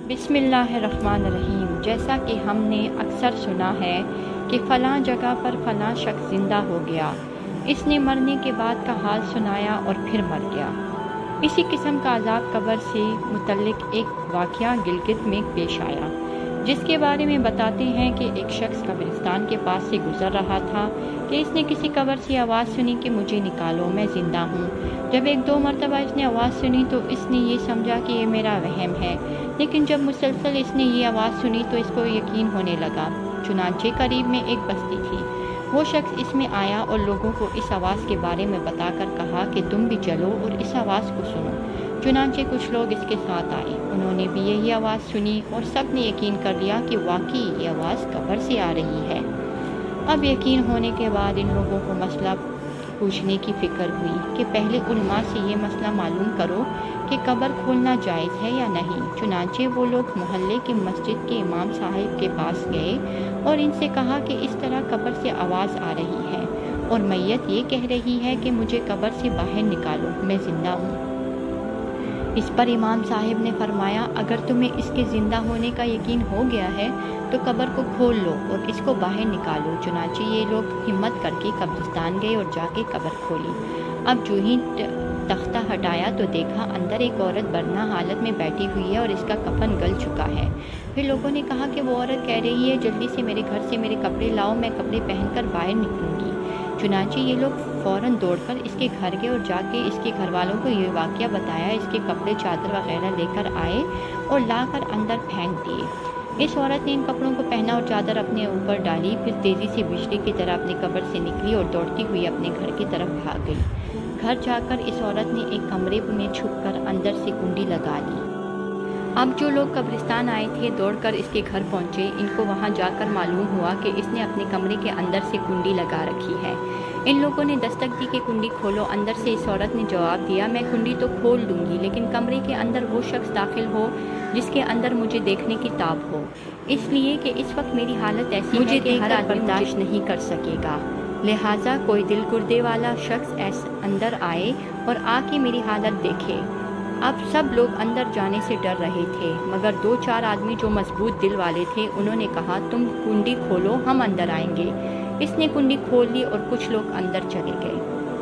बिस्मिल्लाहिर्रहमानिर्रहीम। जैसा कि हमने अक्सर सुना है कि फ़लाँ जगह पर फ़लाँ शख्स ज़िंदा हो गया, इसने मरने के बाद का हाल सुनाया और फिर मर गया। इसी किस्म का अज़ाब कब्र से मुतल्लिक एक वाक़या गिलगित में पेश आया, जिसके बारे में बताते हैं कि एक शख्स कब्रिस्तान के पास से गुज़र रहा था कि इसने किसी कब्र से आवाज़ सुनी कि मुझे निकालो, मैं ज़िंदा हूँ। जब एक दो मरतबा इसने आवाज़ सुनी तो इसने ये समझा कि ये मेरा वहम है, लेकिन जब मुसलसल इसने ये आवाज़ सुनी तो इसको यकीन होने लगा। चुनांचे करीब में एक बस्ती थी। वो शख्स इसमें आया और लोगों को इस आवाज़ के बारे में बताकर कहा कि तुम भी चलो और इस आवाज़ को सुनो। चुनांचे कुछ लोग इसके साथ आए, उन्होंने भी यही आवाज़ सुनी और सब ने यकीन कर लिया कि वाकई ये आवाज़ कब्र से आ रही है। अब यकीन होने के बाद इन लोगों को मसला पूछने की फ़िक्र हुई कि पहले उलमा से ये मसला मालूम करो कि कब्र खोलना जायज़ है या नहीं। चुनांचे वो लोग मोहल्ले की मस्जिद के इमाम साहिब के पास गए और इनसे कहा कि इस तरह कब्र से आवाज़ आ रही है और मैयत ये कह रही है कि मुझे कब्र से बाहर निकालो, मैं ज़िंदा हूँ। इस पर इमाम साहिब ने फरमाया, अगर तुम्हें इसके ज़िंदा होने का यकीन हो गया है तो कब्र को खोल लो और इसको बाहर निकालो। चुनांचे ये लोग हिम्मत करके कब्रिस्तान गए और जाके कब्र खोली। अब जो ही तख्ता हटाया तो देखा अंदर एक औरत बरना हालत में बैठी हुई है और इसका कफन गल चुका है। फिर लोगों ने कहा कि वो औरत कह रही है, जल्दी से मेरे घर से मेरे कपड़े लाओ, मैं कपड़े पहनकर बाहर निकलूँगी। चुनांचे ये लोग फ़ौरन दौड़कर इसके घर गए और जाके इसके घर वालों को ये वाक़या बताया। इसके कपड़े चादर वगैरह लेकर आए और लाकर अंदर फेंक दिए। इस औरत ने इन कपड़ों को पहना और चादर अपने ऊपर डाली, फिर तेज़ी से बिजली की तरह अपनी कब्र से निकली और दौड़ती हुई अपने घर की तरफ भाग गई। घर जाकर इस औरत ने एक कमरे में छुपकर अंदर से कुंडी लगा ली। अब जो लोग कब्रिस्तान आए थे दौड़कर इसके घर पहुंचे। इनको वहां जाकर मालूम हुआ कि इसने अपने कमरे के अंदर से कुंडी लगा रखी है। इन लोगों ने दस्तक दी कि कुंडी खोलो। अंदर से इस औरत ने जवाब दिया, मैं कुंडी तो खोल दूंगी, लेकिन कमरे के अंदर वो शख्स दाखिल हो जिसके अंदर मुझे देखने की ताब हो, इसलिए कि इस वक्त मेरी हालत ऐसी है कि हर आदमी बर्दाश्त नहीं कर सकेगा। लिहाजा कोई दिल गुर्दे वाला शख्स ऐसे अंदर आए और आके मेरी हालत देखे। अब सब लोग अंदर जाने से डर रहे थे, मगर दो चार आदमी जो मजबूत दिल वाले थे उन्होंने कहा, तुम कुंडी खोलो, हम अंदर आएंगे। इसने कुंडी खोल ली और कुछ लोग अंदर चले गए।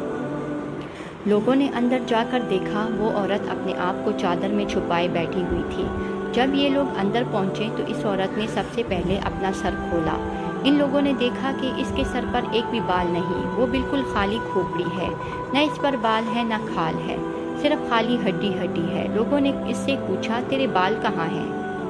लोगों ने अंदर जाकर देखा वो औरत अपने आप को चादर में छुपाए बैठी हुई थी। जब ये लोग अंदर पहुंचे तो इस औरत ने सबसे पहले अपना सर खोला। इन लोगों ने देखा कि इसके सर पर एक भी बाल नहीं, वो बिल्कुल खाली खोपड़ी है, न इस पर बाल है न खाल है, सिर्फ खाली हड्डी हड्डी है। लोगों ने इससे पूछा, तेरे बाल कहाँ हैं?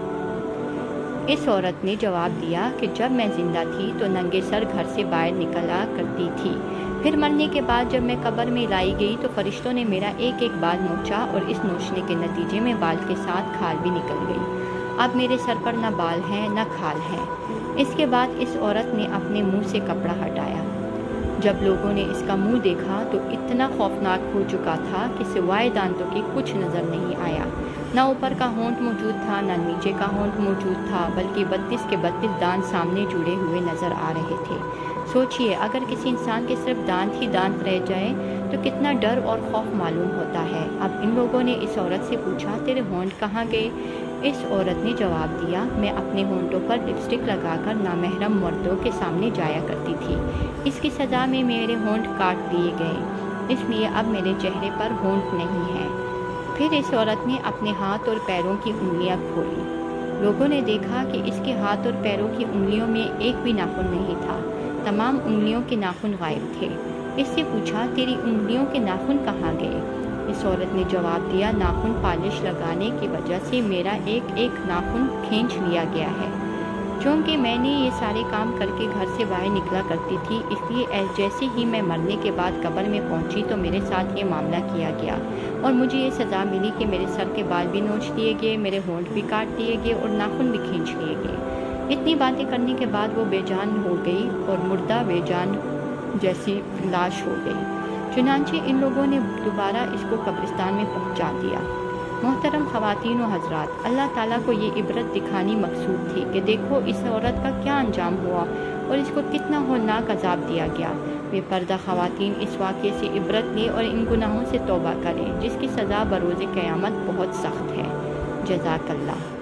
इस औरत ने जवाब दिया कि जब मैं जिंदा थी तो नंगे सर घर से बाहर निकला करती थी, फिर मरने के बाद जब मैं कब्र में लाई गई तो फरिश्तों ने मेरा एक एक बाल नोचा और इस नोचने के नतीजे में बाल के साथ खाल भी निकल गई। अब मेरे सर पर न बाल हैं न खाल हैं। इसके बाद इस औरत ने अपने मुंह से कपड़ा हटाया। जब लोगों ने इसका मुंह देखा तो इतना खौफनाक हो चुका था कि सिवाय दांतों के कुछ नज़र नहीं आया। न ऊपर का होंठ मौजूद था न नीचे का होंठ मौजूद था, बल्कि 32 के 32 दांत सामने जुड़े हुए नज़र आ रहे थे। सोचिए, अगर किसी इंसान के सिर्फ दांत ही दांत रह जाए तो कितना डर और खौफ मालूम होता है। अब इन लोगों ने इस औरत से पूछा, तेरे होंठ कहाँ गए? इस औरत ने जवाब दिया, मैं अपने होंठों पर लिपस्टिक लगाकर नामहरम मर्दों के सामने जाया करती थी। इसकी सज़ा में मेरे होंठ काट दिए गए, इसलिए अब मेरे चेहरे पर होंठ नहीं है। फिर इस औरत ने अपने हाथ और पैरों की उंगलियां खोली। लोगों ने देखा कि इसके हाथ और पैरों की उंगलियों में एक भी नाखून नहीं था, तमाम उंगलियों के नाखून गायब थे। इससे पूछा, तेरी उंगलियों के नाखून कहाँ गए? इस औरत ने जवाब दिया, नाखून पालिश लगाने की वजह से मेरा एक एक नाखून खींच लिया गया है। चूँकि मैंने ये सारे काम करके घर से बाहर निकला करती थी, इसलिए जैसे ही मैं मरने के बाद कब्र में पहुंची तो मेरे साथ ये मामला किया गया और मुझे ये सज़ा मिली कि मेरे सर के बाल भी नोच दिए गए, मेरे होंठ भी काट दिए गए और नाखून भी खींच लिए गए। इतनी बातें करने के बाद वो बेजान हो गई और मुर्दा बेजान जैसी लाश हो गई। चुनांचे इन लोगों ने दोबारा इसको कब्रिस्तान में पहुंचा दिया। मोहतरम ख़वातीन व हज़रात, अल्लाह ताला को ये इबरत दिखानी मकसूद थी कि देखो इस औरत का क्या अंजाम हुआ और इसको कितना होलनाक अजाब दिया गया। बेपर्दा ख़वातीन इस वाक़े से इबरत लें और इन गुनाहों से तौबा करें जिसकी सज़ा बरोज़ क़यामत बहुत सख्त है। जज़ाकल्लाह।